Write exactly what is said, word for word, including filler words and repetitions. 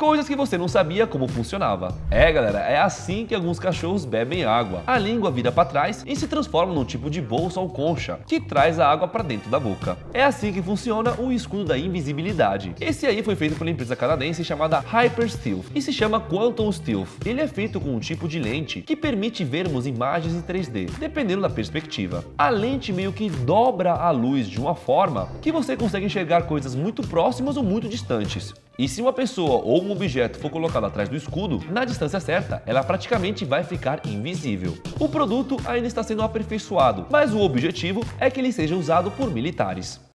Coisas que você não sabia como funcionava. É, galera, é assim que alguns cachorros bebem água. A língua vira para trás e se transforma num tipo de bolsa ou concha, que traz a água para dentro da boca. É assim que funciona o escudo da invisibilidade. Esse aí foi feito pela empresa canadense chamada Hyper Stealth e se chama Quantum Stealth. Ele é feito com um tipo de lente que permite vermos imagens em três D, dependendo da perspectiva. A lente meio que dobra a luz de uma forma que você consegue enxergar coisas muito próximas ou muito distantes. E se uma pessoa ou um objeto for colocado atrás do escudo, na distância certa, ela praticamente vai ficar invisível. O produto ainda está sendo aperfeiçoado, mas o objetivo é que ele seja usado por militares.